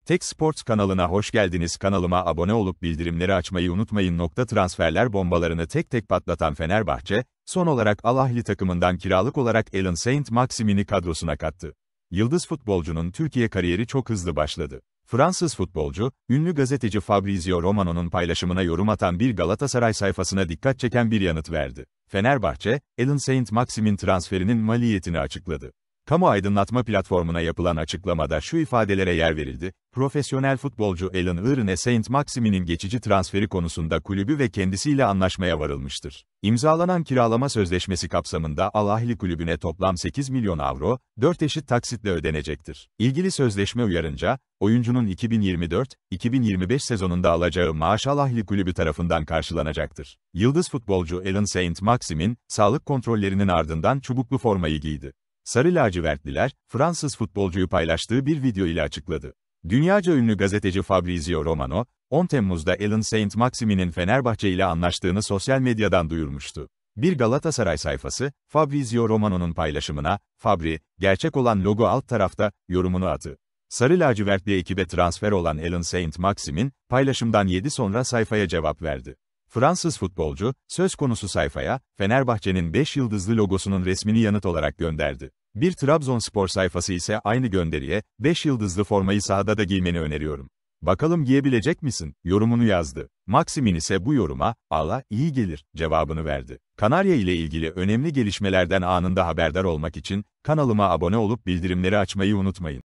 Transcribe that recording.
Tek Sports kanalına hoş geldiniz. Kanalıma abone olup bildirimleri açmayı unutmayın. Transferler bombalarını tek tek patlatan Fenerbahçe, son olarak Al Ahly takımından kiralık olarak Allan Saint-Maximin'i kadrosuna kattı. Yıldız futbolcunun Türkiye kariyeri çok hızlı başladı. Fransız futbolcu, ünlü gazeteci Fabrizio Romano'nun paylaşımına yorum atan bir Galatasaray sayfasına dikkat çeken bir yanıt verdi. Fenerbahçe, Allan Saint-Maximin transferinin maliyetini açıkladı. Kamu aydınlatma platformuna yapılan açıklamada şu ifadelere yer verildi: profesyonel futbolcu Allan Saint-Maximin'in geçici transferi konusunda kulübü ve kendisiyle anlaşmaya varılmıştır. İmzalanan kiralama sözleşmesi kapsamında Al Ahly kulübüne toplam 8 milyon avro, 4 eşit taksitle ödenecektir. İlgili sözleşme uyarınca, oyuncunun 2024-2025 sezonunda alacağı maaş Al Ahly kulübü tarafından karşılanacaktır. Yıldız futbolcu Allan Saint-Maximin, sağlık kontrollerinin ardından çubuklu formayı giydi. Sarı lacivertliler, Fransız futbolcuyu paylaştığı bir video ile açıkladı. Dünyaca ünlü gazeteci Fabrizio Romano, 10 Temmuz'da Allan Saint-Maximin'in Fenerbahçe ile anlaştığını sosyal medyadan duyurmuştu. Bir Galatasaray sayfası, Fabrizio Romano'nun paylaşımına, "Fabri, gerçek olan logo alt tarafta," yorumunu attı. Sarı lacivertli ekibe transfer olan Allan Saint-Maximin, paylaşımdan 7 sonra sayfaya cevap verdi. Fransız futbolcu, söz konusu sayfaya, Fenerbahçe'nin 5 yıldızlı logosunun resmini yanıt olarak gönderdi. Bir Trabzonspor sayfası ise aynı gönderiye, 5 yıldızlı formayı sahada da giymeni öneriyorum. Bakalım giyebilecek misin, yorumunu yazdı. Maximin ise bu yoruma, "Allah iyi gelir," cevabını verdi. Kanarya ile ilgili önemli gelişmelerden anında haberdar olmak için, kanalıma abone olup bildirimleri açmayı unutmayın.